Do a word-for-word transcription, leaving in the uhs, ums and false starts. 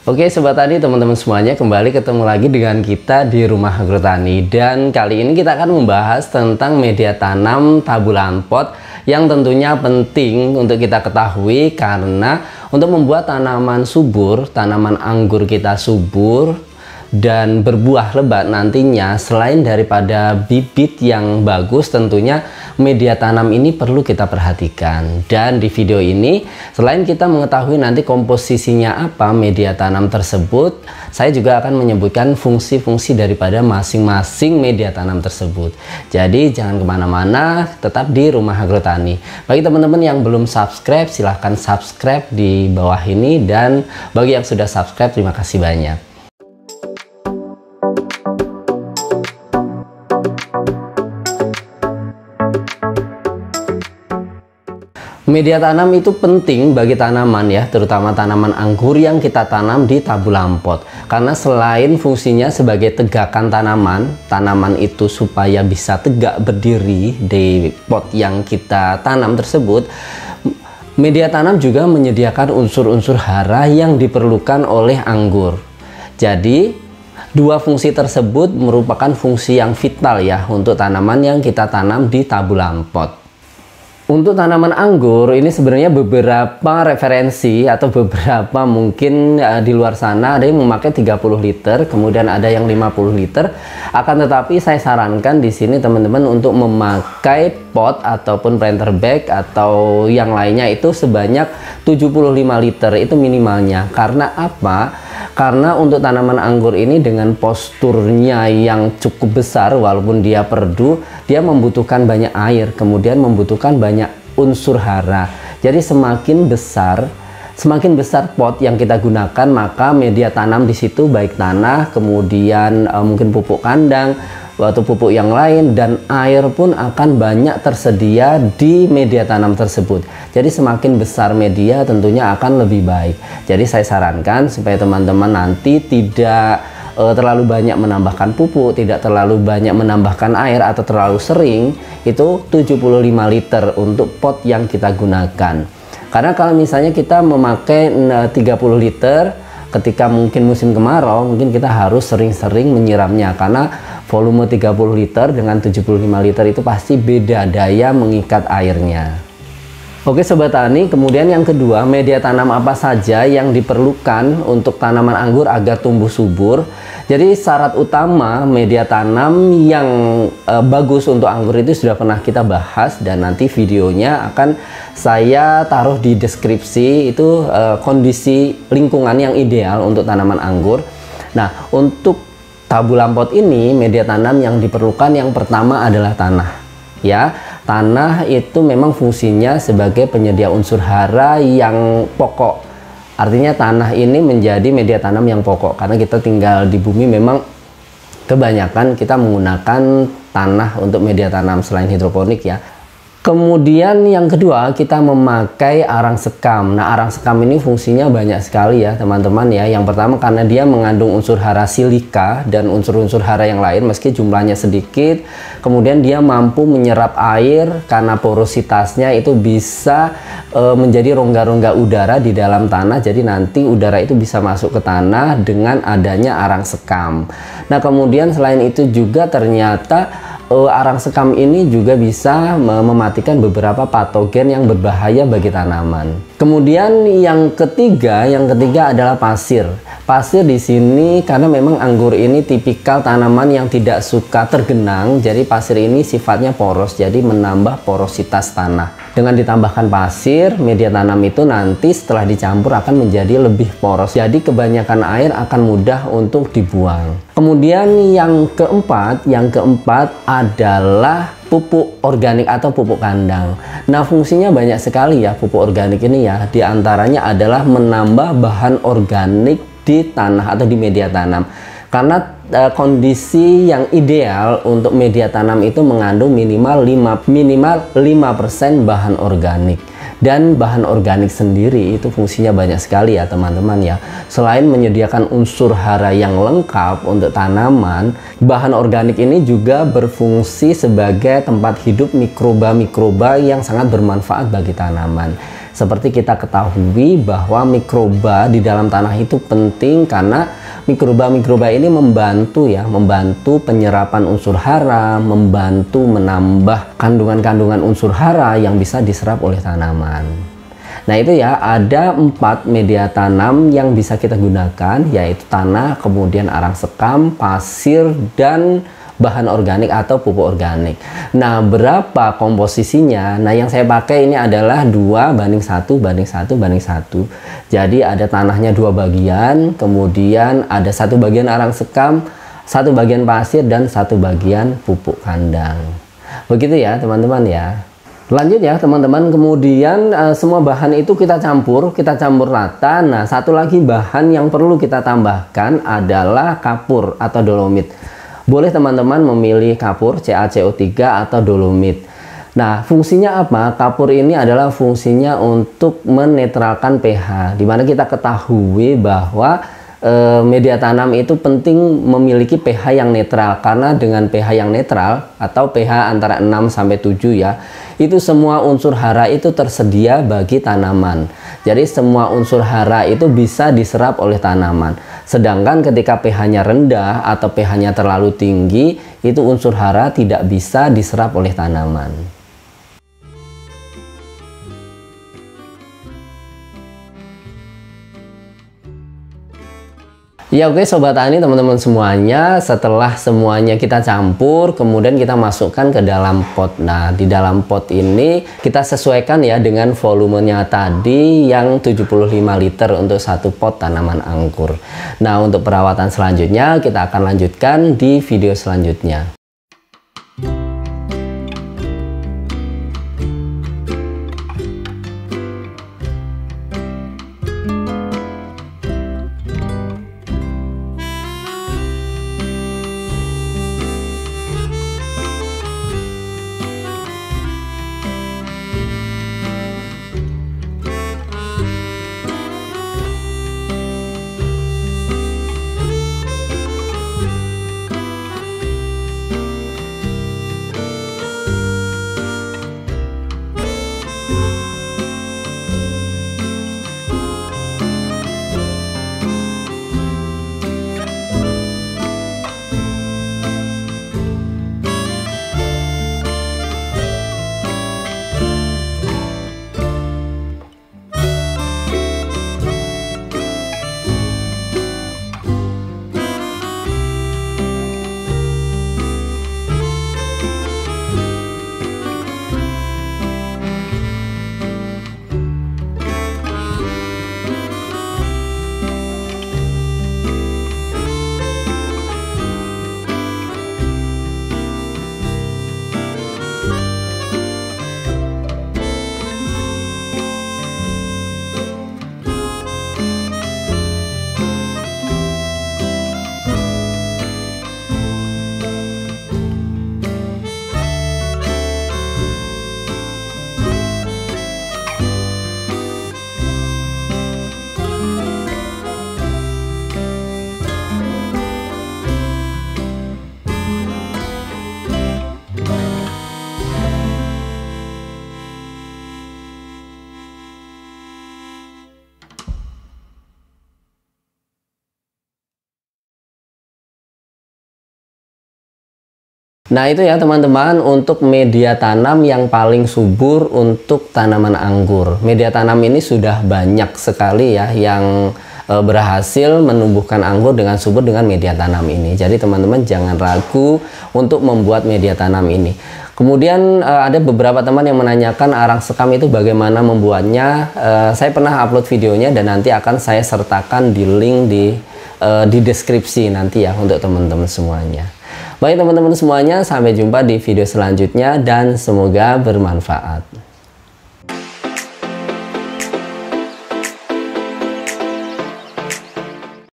Oke Sobat Tani, teman-teman semuanya, kembali ketemu lagi dengan kita di Rumah Agrotani. Dan kali ini kita akan membahas tentang media tanam tabulan pot yang tentunya penting untuk kita ketahui, karena untuk membuat tanaman subur, tanaman anggur kita subur dan berbuah lebat nantinya, selain daripada bibit yang bagus, tentunya media tanam ini perlu kita perhatikan. Dan di video ini, selain kita mengetahui nanti komposisinya apa media tanam tersebut, saya juga akan menyebutkan fungsi-fungsi daripada masing-masing media tanam tersebut. Jadi jangan kemana-mana, tetap di Rumah Agrotani. Bagi teman-teman yang belum subscribe, silahkan subscribe di bawah ini, dan bagi yang sudah subscribe, terima kasih banyak. Media tanam itu penting bagi tanaman ya, terutama tanaman anggur yang kita tanam di tabulan pot. Karena selain fungsinya sebagai tegakan tanaman, tanaman itu supaya bisa tegak berdiri di pot yang kita tanam tersebut, media tanam juga menyediakan unsur-unsur hara yang diperlukan oleh anggur. Jadi dua fungsi tersebut merupakan fungsi yang vital ya untuk tanaman yang kita tanam di tabulan pot. Untuk tanaman anggur ini sebenarnya beberapa referensi atau beberapa mungkin uh, di luar sana ada yang memakai tiga puluh liter, kemudian ada yang lima puluh liter. Akan tetapi saya sarankan di sini teman-teman untuk memakai pot ataupun planter bag atau yang lainnya itu sebanyak tujuh puluh lima liter, itu minimalnya. Karena apa? Karena untuk tanaman anggur ini dengan posturnya yang cukup besar, walaupun dia perdu, dia membutuhkan banyak air, kemudian membutuhkan banyak unsur hara. Jadi semakin besar, semakin besar pot yang kita gunakan, maka media tanam di situ baik tanah, kemudian e, mungkin pupuk kandang atau pupuk yang lain, dan air pun akan banyak tersedia di media tanam tersebut. Jadi semakin besar media tentunya akan lebih baik. Jadi saya sarankan supaya teman-teman nanti tidak e, terlalu banyak menambahkan pupuk, tidak terlalu banyak menambahkan air atau terlalu sering, itu tujuh puluh lima liter untuk pot yang kita gunakan. Karena kalau misalnya kita memakai tiga puluh liter ketika mungkin musim kemarau, mungkin kita harus sering-sering menyiramnya, karena volume tiga puluh liter dengan tujuh puluh lima liter itu pasti beda daya mengikat airnya. Oke Sobat Tani, kemudian yang kedua, media tanam apa saja yang diperlukan untuk tanaman anggur agar tumbuh subur. Jadi syarat utama media tanam yang e, bagus untuk anggur itu sudah pernah kita bahas, dan nanti videonya akan saya taruh di deskripsi, itu e, kondisi lingkungan yang ideal untuk tanaman anggur. Nah, untuk tabulan pot ini media tanam yang diperlukan yang pertama adalah tanah. Ya, tanah itu memang fungsinya sebagai penyedia unsur hara yang pokok. Artinya tanah ini menjadi media tanam yang pokok, karena kita tinggal di bumi, memang kebanyakan kita menggunakan tanah untuk media tanam selain hidroponik ya. Kemudian yang kedua, kita memakai arang sekam. Nah, arang sekam ini fungsinya banyak sekali ya teman-teman ya. Yang pertama karena dia mengandung unsur hara silika dan unsur-unsur hara yang lain meski jumlahnya sedikit. Kemudian dia mampu menyerap air karena porositasnya itu bisa e, menjadi rongga-rongga udara di dalam tanah. Jadi nanti udara itu bisa masuk ke tanah dengan adanya arang sekam. Nah, kemudian selain itu juga ternyata Uh, arang sekam ini juga bisa mematikan beberapa patogen yang berbahaya bagi tanaman. Kemudian yang ketiga, yang ketiga adalah pasir. Pasir di sini karena memang anggur ini tipikal tanaman yang tidak suka tergenang, jadi pasir ini sifatnya poros, jadi menambah porositas tanah. Dengan ditambahkan pasir, media tanam itu nanti setelah dicampur akan menjadi lebih poros, jadi kebanyakan air akan mudah untuk dibuang. Kemudian yang keempat, yang keempat adalah pupuk organik atau pupuk kandang. Nah, fungsinya banyak sekali ya pupuk organik ini ya. Di antaranya adalah menambah bahan organik di tanah atau di media tanam. Karena e, kondisi yang ideal untuk media tanam itu mengandung minimal lima persen bahan organik. Dan bahan organik sendiri itu fungsinya banyak sekali ya teman-teman ya. Selain menyediakan unsur hara yang lengkap untuk tanaman, bahan organik ini juga berfungsi sebagai tempat hidup mikroba-mikroba yang sangat bermanfaat bagi tanaman. Seperti kita ketahui bahwa mikroba di dalam tanah itu penting karena mikroba-mikroba ini membantu ya, membantu penyerapan unsur hara, membantu menambah kandungan-kandungan unsur hara yang bisa diserap oleh tanaman. Nah itu ya, ada empat media tanam yang bisa kita gunakan, yaitu tanah, kemudian arang sekam, pasir, dan bahan organik atau pupuk organik. Nah, berapa komposisinya? Nah, yang saya pakai ini adalah dua banding satu banding satu banding satu. Jadi ada tanahnya dua bagian, kemudian ada satu bagian arang sekam, satu bagian pasir, dan satu bagian pupuk kandang. Begitu ya, teman-teman ya. Lanjut ya, teman-teman. Kemudian uh, semua bahan itu kita campur, kita campur rata. Nah, satu lagi bahan yang perlu kita tambahkan adalah kapur atau dolomit. Boleh teman-teman memilih kapur C a C O tiga atau dolomit. Nah, fungsinya apa? Kapur ini adalah fungsinya untuk menetralkan pH. Dimana kita ketahui bahwa e, media tanam itu penting memiliki pH yang netral. Karena dengan pH yang netral atau pH antara enam sampai tujuh ya, itu semua unsur hara itu tersedia bagi tanaman. Jadi semua unsur hara itu bisa diserap oleh tanaman. Sedangkan ketika pH-nya rendah atau pH-nya terlalu tinggi, itu unsur hara tidak bisa diserap oleh tanaman. Ya oke Sobat Tani, teman-teman semuanya, setelah semuanya kita campur, kemudian kita masukkan ke dalam pot. Nah, di dalam pot ini kita sesuaikan ya dengan volumenya tadi yang tujuh puluh lima liter untuk satu pot tanaman anggur. Nah, untuk perawatan selanjutnya kita akan lanjutkan di video selanjutnya. Nah itu ya teman-teman, untuk media tanam yang paling subur untuk tanaman anggur. Media tanam ini sudah banyak sekali ya yang e, berhasil menumbuhkan anggur dengan subur dengan media tanam ini. Jadi teman-teman jangan ragu untuk membuat media tanam ini. Kemudian e, ada beberapa teman yang menanyakan arang sekam itu bagaimana membuatnya. E, saya pernah upload videonya dan nanti akan saya sertakan di link di, e, di deskripsi nanti ya untuk teman-teman semuanya. Baik teman-teman semuanya, sampai jumpa di video selanjutnya dan semoga bermanfaat.